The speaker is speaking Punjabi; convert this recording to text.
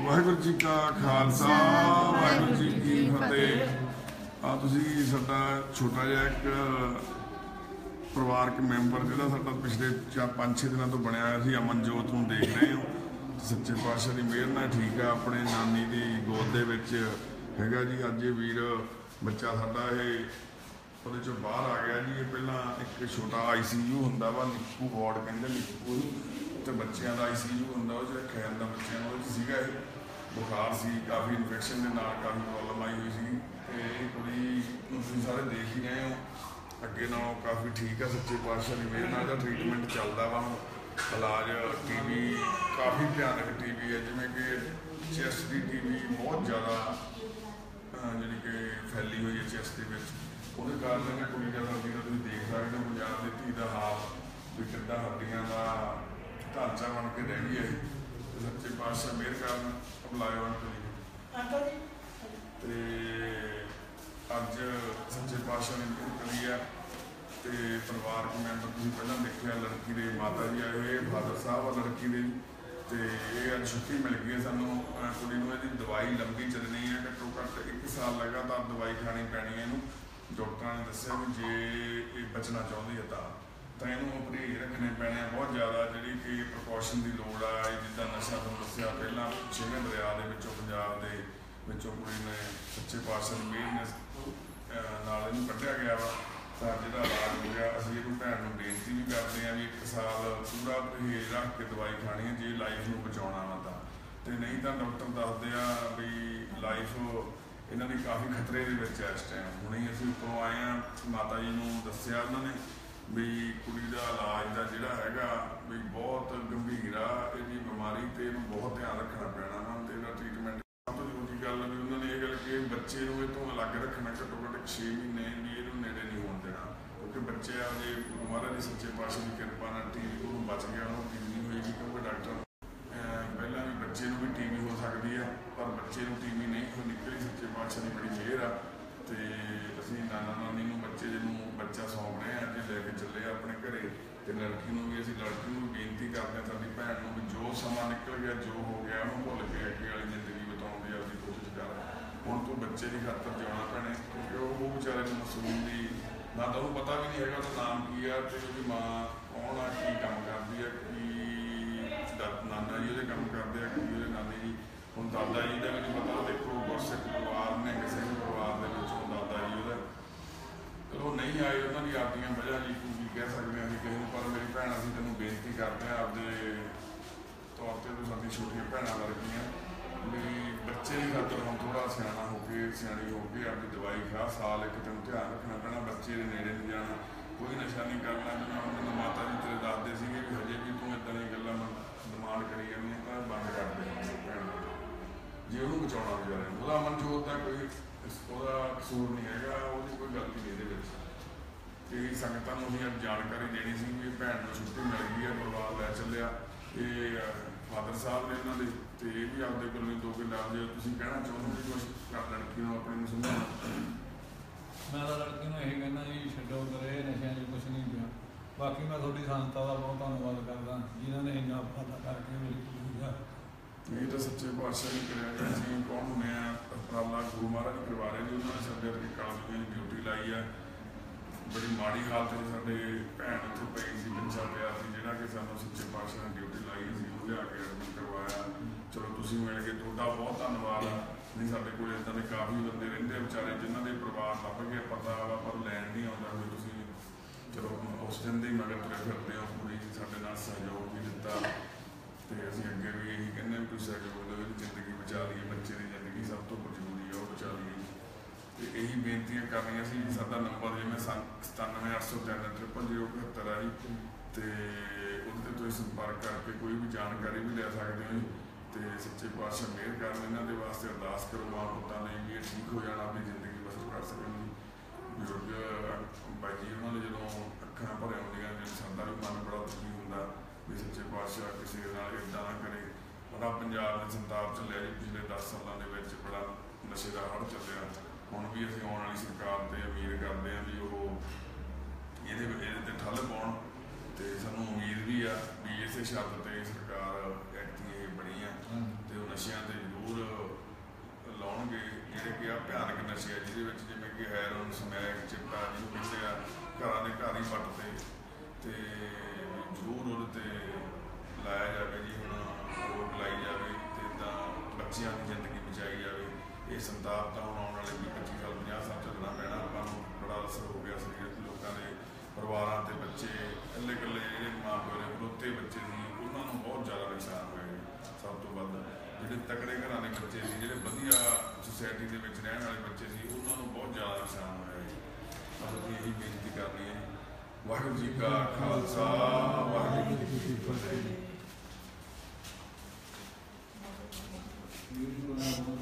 वाहिगुरू जी का खालसा वाहिगुरू जी की फतेह। आ तुसीं साडा छोटा जिहा एक परिवारक मैंबर जिहड़ा साडा पिछले 5-6 दिनों तो बनया होया सी अमनजोत नूं देख रहे हो। सच्चे पातशाह दी मेहर नाल ठीक है, अपने नानी दी गोद दे विच हैगा जी। अज ये वीर बच्चा साडा ये ਉਹਦੇ ਚੋਂ ਬਾਹਰ आ गया जी। ये पहला एक छोटा ICU ਹੁੰਦਾ ਵਾ, ਨਿੱਕੂ ਵਾਰਡ ਕਹਿੰਦੇ ਨਿੱਕੂ ਤੇ ਬੱਚਿਆਂ ਦਾ ICU ਹੁੰਦਾ, ਉਹ 'ਚ ਰੱਖਿਆ ਜਾਂਦਾ ਬੱਚਿਆਂ ਨੂੰ। ਉਹਦੇ 'ਚ ਸੀਗਾ ਇਹ ਬੁਖਾਰ ਸੀ, ਕਾਫੀ ਇਨਫੈਕਸ਼ਨ ਦੇ ਨਾਲ ਕਾਫੀ ਪ੍ਰੋਬਲਮ ਆਈ ਹੋਈ ਸੀ। ਤੇ ਇਹ ਕੁੜੀ ਨੂੰ ਤੁਸੀਂ ਸਾਰੇ ਦੇਖ ਹੀ ਰਹੇ ਹੋ, ਅੱਗੇ ਨਾਲੋਂ ਕਾਫੀ ਠੀਕ ਆ ਸੱਚੇ ਪਾਤਸ਼ਾਹ ਦੀ ਮਿਹਰ ਨਾਲ। ਇਹਦਾ ਟ੍ਰੀਟਮੈਂਟ ਚੱਲਦਾ ਵਾ, ਇਲਾਜ। TB ਕਾਫੀ ਭਿਆਨਕ TB ਹੈ, ਜਿਵੇਂ ਕਿ ਚੈਸਟ ਦੀ TB ਬਹੁਤ ਜ਼ਿਆਦਾ ਜਿਹੜੀ ਕਿ ਫੈਲੀ ਹੋਈ ਹੈ ਚੈਸਟ ਦੇ ਵਿੱਚ। ਉਹਦੇ ਕਾਰਨ ਕੁੜੀ ਦਾ ਹੱਡੀ ਦਾ ਤੁਸੀਂ ਦੇਖ ਸਕਦੇ ਹੋ, ਪੰਜਾਬ ਦੀ ਧੀ ਦਾ ਹਾਲ ਵੀ ਕਿੱਦਾਂ ਹੱਡੀਆਂ ਦਾ ਢਾਂਚਾ ਬਣ ਕੇ ਰਹਿ ਗਈ ਹੈ। ਸੱਚੇ ਪਾਤਸ਼ਾਹ ਮਿਹਰ ਕਰਨ ਅਪਲਾਏ ਬਣ ਕਰੀ ਤੇ ਅੱਜ ਸੱਚੇ ਪਾਤਸ਼ਾਹ ਨੇ ਮਿਹਰ ਕਰੀ ਆ। ਤੇ ਪਰਿਵਾਰਕ ਮੈਂਬਰ ਤੁਸੀਂ ਪਹਿਲਾਂ ਦੇਖਿਆ, ਲੜਕੀ ਦੇ ਮਾਤਾ ਜੀ ਆਏ ਹੋਏ, ਫਾਦਰ ਸਾਹਿਬ ਆ ਲੜਕੀ ਦੇ। ਤੇ ਇਹ ਅੱਜ ਛੁੱਟੀ ਮਿਲ ਗਈ ਹੈ ਸਾਨੂੰ ਕੁੜੀ ਨੂੰ। ਇਹਦੀ ਦਵਾਈ ਲੰਬੀ ਚੱਲਣੀ ਹੈ, ਘੱਟੋ ਘੱਟ 1 ਸਾਲ ਲਗਾਤਾਰ ਦਵਾਈ ਖਾਣੀ ਪੈਣੀ ਹੈ ਇਹਨੂੰ। ਡਾਕਟਰਾਂ ਨੇ ਦੱਸਿਆ ਵੀ ਜੇ ਇਹ ਬਚਣਾ ਚਾਹੁੰਦੀ ਹੈ ਤਾਂ ਇਹਨੂੰ ਪਰਹੇਜ਼ ਰੱਖਣੇ ਪੈਣੇ ਆ ਬਹੁਤ ਜ਼ਿਆਦਾ, ਜਿਹੜੀ ਕਿ ਪ੍ਰੀਕਾਸ਼ਨ ਦੀ ਲੋੜ ਆ। ਜਿੱਦਾਂ ਨਸ਼ਾ ਤੁਹਾਨੂੰ ਦੱਸਿਆ ਪਹਿਲਾਂ, 6ਵੇਂ ਦਰਿਆ ਦੇ ਵਿੱਚੋਂ ਪੰਜਾਬ ਦੇ ਵਿੱਚੋਂ ਕੁੜੀ ਨੇ ਸੱਚੇ ਪਾਤਸ਼ਾਹ ਦੀ ਮਿਹਰ ਨਾਲ ਇਹਨੂੰ ਕੱਢਿਆ ਗਿਆ ਵਾ। ਤਾਂ ਜਿਹਦਾ ਇਲਾਜ ਹੋ ਗਿਆ, ਅਸੀਂ ਇਹਨੂੰ ਭੈਣ ਨੂੰ ਬੇਨਤੀ ਵੀ ਕਰਦੇ ਹਾਂ ਵੀ 1 ਸਾਲ ਪੂਰਾ ਪਰਹੇਜ਼ ਰੱਖ ਕੇ ਦਵਾਈ ਖਾਣੀ ਹੈ ਜੇ ਲਾਈਫ ਨੂੰ ਬਚਾਉਣਾ ਵਾ ਤਾਂ। ਤੇ ਨਹੀਂ ਤਾਂ ਡਾਕਟਰ ਦੱਸਦੇ ਆ ਵੀ ਲਾਈਫ ਇਹਨਾਂ ਦੀ ਕਾਫੀ ਖਤਰੇ ਦੇ ਵਿੱਚ ਹੈ ਇਸ ਟਾਈਮ। ਹੁਣੇ ਅਸੀਂ ਉੱਪਰੋਂ ਆਏ ਹਾਂ, ਮਾਤਾ ਜੀ ਨੂੰ ਦੱਸਿਆ ਉਹਨਾਂ ਨੇ ਵੀ ਕੁੜੀ ਦਾ ਇਲਾਜ ਦਾ ਜਿਹੜਾ ਹੈਗਾ ਵੀ ਬਹੁਤ ਗੰਭੀਰ ਆ ਇਹਦੀ ਬਿਮਾਰੀ, ਤੇ ਇਹਨੂੰ ਬਹੁਤ ਧਿਆਨ ਰੱਖਣਾ ਪੈਣਾ ਵਾ। ਤੇ ਇਹਦਾ ਟ੍ਰੀਟਮੈਂਟ ਸਭ ਤੋਂ ਜ਼ਰੂਰੀ ਗੱਲ ਵੀ ਉਹਨਾਂ ਨੇ ਇਹ ਗੱਲ ਕਿ ਬੱਚੇ ਨੂੰ ਇਹ ਤੋਂ ਅਲੱਗ ਰੱਖਣਾ, ਘੱਟੋ ਘੱਟ 6 ਮਹੀਨੇ ਵੀ ਇਹਨੂੰ ਨੇੜੇ ਨਹੀਂ ਹੋਣ ਦੇਣਾ। ਕਿਉਂਕਿ ਬੱਚੇ ਆ ਜੇ ਮਹਾਰਾਜ ਦੀ ਸੱਚੇ ਪਾਤਸ਼ਾਹ ਦੀ ਕਿਰਪਾ ਨਾਲ TB ਉਹਨੂੰ ਬਚ ਗਿਆ, ਉਹਨੂੰ TB ਨਹੀਂ ਹੋਏਗੀ। ਕਿਉਂਕਿ ਡਾਕਟਰ ਪਹਿਲਾਂ ਵੀ ਬੱਚੇ ਨੂੰ ਵੀ TB ਹੋ ਸਕਦੀ ਆ, ਪਰ ਬੱਚੇ ਨੂੰ TB ਨਹੀਂ ਹੋ ਨਿਕਲੀ। ਸੱਚੇ ਪਾਤਸ਼ਾਹ ਦੀ ਬੜੀ ਮਿਹਰ ਆ। ਤੇ ਅਸੀਂ ਨਾਨਾ ਨਾਨੀ ਨੂੰ ਬੱਚਾ ਸੌਂਪ ਰਹੇ ਹਾਂ, ਅੱਜ ਲੈ ਕੇ ਚੱਲੇ ਆ ਆਪਣੇ ਘਰੇ। ਤੇ ਲੜਕੀ ਨੂੰ ਵੀ ਬੇਨਤੀ ਕਰਦੇ ਹਾਂ, ਸਾਡੀ ਭੈਣ ਨੂੰ ਵੀ ਜੋ ਸਮਾਂ ਨਿਕਲ ਗਿਆ, ਜੋ ਹੋ ਗਿਆ ਉਹਨੂੰ ਭੁੱਲ ਕੇ ਅੱਗੇ ਵਾਲੀ ਜ਼ਿੰਦਗੀ ਬਿਤਾਉਣ ਦੀ ਆਪਦੀ ਕੋਸ਼ਿਸ਼ ਕਰ। ਹੁਣ ਤੂੰ ਬੱਚੇ ਦੀ ਖਾਤਰ ਜਿਉਣਾ ਭੈਣੇ, ਕਿਉਂਕਿ ਉਹ ਵਿਚਾਰੇ ਨੂੰ ਮਾਸੂਮ ਦੀ ਨਾ ਤਾਂ ਉਹਨੂੰ ਪਤਾ ਵੀ ਨਹੀਂ ਹੈਗਾ ਉਹਦਾ ਨਾਮ ਕੀ ਆ, ਤੇ ਉਹਦੀ ਮਾਂ ਕੌਣ ਆ, ਕੀ ਕੰਮ ਕਰਦੀ ਆ, ਕੀ ਨਾਨਾ ਜੀ ਉਹਦੇ ਕੰਮ ਕਰਦੇ ਆ, ਕੀ ਉਹਦੇ ਨਾਨੀ ਜੀ। ਹੁਣ ਦਾਦਾ ਜੀ ਦਾ ਵੀ ਨਹੀਂ ਪਤਾ। ਦੇਖੋ ਗੁਰਸਿੱਖ ਪਰਿਵਾਰ ਨੇ, ਕਿਸੇ ਵੀ ਪਰਿਵਾਰ ਦੇ ਵਿੱਚੋਂ ਦਾਦਾ ਜੀ ਉਹਦਾ ਚਲੋ ਨਹੀਂ ਆਏ, ਉਹਨਾਂ ਦੀ ਆਪਦੀਆਂ ਵਜ੍ਹਾ ਜੀ ਕੀ ਕਹਿ ਸਕਦੇ ਹਾਂ ਅਸੀਂ ਕਿਸੇ ਨੂੰ। ਪਰ ਮੇਰੀ ਭੈਣ, ਅਸੀਂ ਤੈਨੂੰ ਬੇਨਤੀ ਕਰਦੇ ਹਾਂ ਆਪਦੇ ਤੌਰ 'ਤੇ, ਤੂੰ ਸਾਡੀ ਛੋਟੀਆਂ ਭੈਣਾਂ ਵਰਗੀਆਂ ਵੀ ਬੱਚੇ ਦੀ ਖਾਤਰ ਹੁਣ ਥੋੜ੍ਹਾ ਸਿਆਣੀ ਹੋ ਕੇ ਆਪਦੀ ਦਵਾਈ ਖਾ। ਸਾਲ ਇੱਕ ਤੈਨੂੰ ਧਿਆਨ ਰੱਖਣਾ ਪੈਣਾ, ਬੱਚੇ ਦੇ ਨੇੜੇ ਨਹੀਂ ਜਾਣਾ, ਕੋਈ ਨਸ਼ਾ ਨਹੀਂ ਕਰਨਾ। ਜਿਵੇਂ ਹੁਣ ਮੈਨੂੰ ਮਾਤਾ ਜੀ ਤੇਰੇ ਦੱਸਦੇ ਸੀਗੇ ਵੀ ਹਜੇ ਵੀ ਤੂੰ ਇੱਦਾਂ ਦੀਆਂ ਗੱਲਾਂ ਡਿਮਾਂਡ ਕਰੀ ਜਾਂਦੀ ਹੈ ਤਾਂ ਬੰਦ ਕਰ ਦੇ ਭੈਣ ਜੇ ਉਹਨੂੰ ਬਚਾਉਣਾ ਵਿਚਾਰੇ ਨੂੰ। ਉਹਦਾ ਅਮਨਜੋਤ ਦਾ ਕੋਈ ਉਹਦਾ ਕਸੂਰ ਨਹੀਂ ਹੈਗਾ, ਉਹਦੀ ਕੋਈ ਗਲਤੀ ਨਹੀਂ ਇਹਦੇ ਵਿੱਚ। ਤੇ ਸੰਗਤਾਂ ਨੂੰ ਅਸੀਂ ਅੱਜ ਜਾਣਕਾਰੀ ਦੇਣੀ ਸੀ ਵੀ ਭੈਣ ਨੂੰ ਛੁੱਟੀ ਮਿਲ ਗਈ ਹੈ, ਪਰਿਵਾਰ ਲੈ ਚੱਲਿਆ। ਇਹ ਫਾਦਰ ਸਾਹਿਬ ਨੇ ਇਹਨਾਂ ਦੇ, ਤੇ ਇਹ ਵੀ ਆਪਦੇ ਕੋਲੋਂ 2 ਕਿੱਲੇ ਜੇ ਤੁਸੀਂ ਕਹਿਣਾ ਚਾਹੁੰਦੇ ਵੀ ਕੁਛ ਲੜਕੀ ਨੂੰ ਆਪਣੀ ਨੂੰ ਸਮਝਾਉਣਾ। ਮੈਂ ਤਾਂ ਲੜਕੀ ਨੂੰ ਇਹ ਕਹਿੰਦਾ ਜੀ ਛੱਡੋ ਕਰੇ, ਨਸ਼ਿਆਂ 'ਚ ਕੁਛ ਨਹੀਂ ਪਿਆ। ਬਾਕੀ ਮੈਂ ਤੁਹਾਡੀ ਸੰਸਥਾ ਦਾ ਬਹੁਤ ਧੰਨਵਾਦ ਕਰਦਾ ਜਿਨ੍ਹਾਂ ਨੇ ਇੰਨਾ ਫਾਇਦਾ ਕਰਕੇ ਮੇਰੀ ਕੁੜੀ ਦਾ। ਇਹ ਤਾਂ ਸੱਚੇ ਪਾਤਸ਼ਾਹ ਨੇ ਕਰਿਆ ਗਿਆ। ਅਸੀਂ ਕੌਣ ਹੁੰਦੇ ਆ, ਉਪਰਾਲਾ ਗੁਰੂ ਮਹਾਰਾਜ ਦੀ ਕਰਵਾ ਰਹੇ ਜੀ। ਉਹਨਾਂ ਨੇ ਸਾਡੇ ਅੱਗੇ ਕਾਲਜ ਦੀ ਡਿਊਟੀ ਲਾਈ ਆ। ਬੜੀ ਮਾੜੀ ਹਾਲਤ ਵਿੱਚ ਸਾਡੇ ਭੈਣ ਉੱਥੇ ਪਈ ਸੀ, ਬੱਚਾ ਪਿਆ ਸੀ, ਜਿਹੜਾ ਕਿ ਸਾਨੂੰ ਸੱਚੇ ਪਾਤਸ਼ਾਹ ਨੇ ਡਿਊਟੀ ਲਾਈ ਸੀ, ਉਹ ਲਿਆ ਕੇ ਐਡਮਿਟ ਕਰਵਾਇਆ। ਚਲੋ ਤੁਸੀਂ ਮਿਲ ਕੇ ਤੁਹਾਡਾ ਬਹੁਤ ਧੰਨਵਾਦ ਆ। ਨਹੀਂ ਸਾਡੇ ਕੋਲ ਇੱਦਾਂ ਦੇ ਕਾਫੀ ਬੰਦੇ ਰਹਿੰਦੇ ਵਿਚਾਰੇ ਜਿਨ੍ਹਾਂ ਦੇ ਪਰਿਵਾਰ ਲੱਭ ਕੇ ਪਤਾ ਵਾ ਪਰ ਲੈਣ ਨਹੀਂ ਆਉਂਦਾ ਕੋਈ। ਤੁਸੀਂ ਚਲੋ ਉਸ ਦਿਨ ਦੇ ਮਗਰ ਤੁਰੇ ਫਿਰਦੇ ਹੋ, ਪੂਰੀ ਸਾਡੇ ਨਾਲ ਸਹਿਯੋਗ ਵੀ ਦਿੱਤਾ। ਤੇ ਅਸੀਂ ਅੱਗੇ ਵੀ ਇਹੀ ਕਹਿੰਦੇ ਵੀ ਕੋਈ ਸਹਿਯੋਗ ਦਿਓ, ਜ਼ਿੰਦਗੀ ਬਚਾ ਲਈਏ, ਬੱਚੇ ਦੀ ਜ਼ਿੰਦਗੀ ਸਭ ਤੋਂ ਜ਼ਰੂਰੀ ਆ, ਉਹ ਬਚਾ ਲਈਏ। ਤੇ ਇਹੀ ਬੇਨਤੀਆਂ ਕਰਨੀਆਂ ਸੀ। ਸਾਡਾ ਨੰਬਰ ਜਿਵੇਂ 9780300075 ਆ ਜੀ, ਤੇ ਉਹਦੇ 'ਤੇ ਤੁਸੀਂ ਸੰਪਰਕ ਕਰਕੇ ਕੋਈ ਵੀ ਜਾਣਕਾਰੀ ਵੀ ਲੈ ਸਕਦੇ ਹੋ ਜੀ। ਤੇ ਸੱਚੇ ਪਾਤਸ਼ਾਹ ਮਿਹਰ ਕਰਨ, ਇਹਨਾਂ ਦੇ ਵਾਸਤੇ ਅਰਦਾਸ ਕਰੋ ਮਾਂ ਪੁੱਤਾਂ ਲਈ ਵੀ ਇਹ ਠੀਕ ਹੋ ਜਾਣਾ, ਆਪਣੀ ਜ਼ਿੰਦਗੀ ਬਸਰ ਕਰ ਸਕਣ। ਬਜ਼ੁਰਗ ਬਾਈ ਜੀ ਉਹਨਾਂ ਦੇ ਜਦੋਂ ਅੱਖਾਂ ਭਰ ਆਉਂਦੀਆਂ ਨੇ, ਸਾਡਾ ਵੀ ਮਨ ਬੜਾ ਦੁਖੀ ਹੁੰਦਾ ਵੀ ਸੱਚੇ ਪਾਤਸ਼ਾਹ ਕਿਸੇ ਨਾਲ ਇੱਦਾਂ ਨਾ ਕਰੇ। ਬੜਾ ਪੰਜਾਬ ਦੇ ਸੰਤਾਪ ਚੱਲਿਆ ਜੀ ਪਿਛਲੇ 10 ਸਾਲਾਂ ਦੇ ਵਿੱਚ, ਬੜਾ ਨਸ਼ੇ ਦਾ ਹੜ੍ਹ ਚੱਲਿਆ। ਹੁਣ ਵੀ ਅਸੀਂ ਆਉਣ ਵਾਲੀ ਸਰਕਾਰ 'ਤੇ ਉਮੀਦ ਕਰਦੇ ਹਾਂ ਵੀ ਉਹ ਇਹਦੇ 'ਤੇ ਠੱਲ ਪਾਉਣ। ਤੇ ਸਾਨੂੰ ਉਮੀਦ ਵੀ ਆ ਵੀ ਇਸੇ ਸ਼ਬਦ 'ਤੇ ਸਰਕਾਰ ਐਕਟੀ ਇਹ ਬਣੀ ਆ ਤੇ ਉਹ ਨਸ਼ਿਆਂ ਤੇ ਜ਼ਰੂਰ ਲਾਉਣਗੇ, ਜਿਹੜੇ ਕਿ ਆ ਭਿਆਨਕ ਨਸ਼ੇ ਆ ਜਿਹਦੇ ਵਿੱਚ ਜਿਵੇਂ ਕਿ ਹੈਰੋਇਨ, ਸਮੈਕ, ਚਿੱਟਾ ਜਿਹਨੂੰ ਕਹਿੰਦੇ ਆ, ਘਰਾਂ ਦੇ ਘਰ ਹੀ ਪੱਟਦੇ, ਤੇ ਜ਼ਰੂਰ ਉਹਦੇ ਤੇ ਲਾਇਆ ਜਾਵੇ ਜੀ, ਹੁਣ ਰੋਕ ਲਾਈ ਜਾਵੇ ਤੇ ਇੱਦਾਂ ਬੱਚਿਆਂ ਦੀ ਜ਼ਿੰਦਗੀ ਬਚਾਈ ਜਾਵੇ। ਇਹ ਸੰਤਾਪ ਤਾਂ ਹੁਣ ਆਉਣ ਵਾਲੇ 20-25 ਸਾਲ 50 ਸਾਲ ਚੱਲਣਾ ਪੈਣਾ। ਆਪਾਂ ਨੂੰ ਬੜਾ ਅਸਰ ਹੋ ਗਿਆ ਸਰੀਰਕ ਲੋਕਾਂ ਦੇ ਪਰਿਵਾਰਾਂ ਤੇ ਬੱਚੇ ਇਕੱਲੇ ਜਿਹੜੇ ਮਾਂ ਪਿਓ ਦੇ ਖਲੋਤੇ ਬੱਚੇ ਸੀ ਉਹਨਾਂ ਨੂੰ ਬਹੁਤ ਜ਼ਿਆਦਾ ਨੁਕਸਾਨ ਹੋਇਆ ਜੀ। ਸਭ ਤੋਂ ਵੱਧ ਜਿਹੜੇ ਤਕੜੇ ਘਰਾਂ ਦੇ ਬੱਚੇ ਸੀ, ਜਿਹੜੇ ਵਧੀਆ ਸੁਸਾਇਟੀ ਦੇ ਵਿੱਚ ਰਹਿਣ ਵਾਲੇ ਬੱਚੇ ਸੀ, ਉਹਨਾਂ ਨੂੰ ਬਹੁਤ ਜ਼ਿਆਦਾ ਨੁਕਸਾਨ ਹੋਇਆ ਜੀ। ਅਸੀਂ ਇਹੀ ਬੇਨਤੀ ਕਰਨੀ ਹੈ, ਵਾਹਿਗੁਰੂ ਜੀ ਕਾ ਖਾਲਸਾ, ਵਾਹਿਗੁਰੂ ਜੀ ਕੀ ਫਤਿਹ।